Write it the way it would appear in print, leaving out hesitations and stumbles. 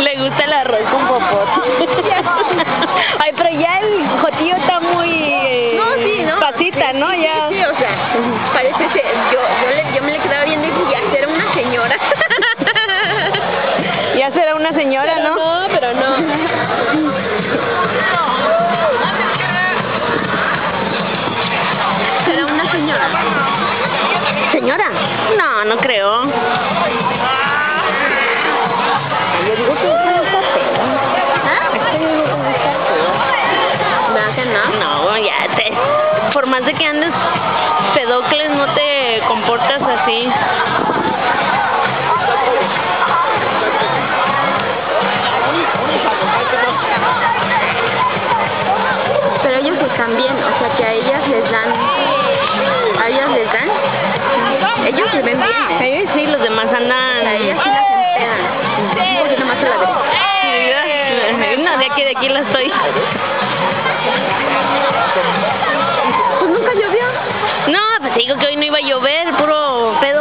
Le gusta el arroz con popote. Ay, pero ya el Jotillo está muy No, sí, ¿no? pasita, ¿no? Ya. Sí, o sea, parece ser, yo me le quedaba viendo y dije, ya será una señora. Ya será una señora, Pero ¿no? pero no. ¿Será una señora? ¿Señora? No, no creo. Yo digo que esa no está fea. ¿Ah? Es que yo digo que no está fea. ¿Verdad que no? No, ya te... Por más de que andes pedocles, no te comportas así. Pero ellos están bien, o sea que a ellas les dan. ¿A ellas les dan? Ellos se ven bien, ¿eh? Ellos sí, los demás andan... A ellas sí las empean. Un poquito más a la derecha. No, de aquí la estoy. Pues nunca llovió. No, pues digo que hoy no iba a llover, puro pedo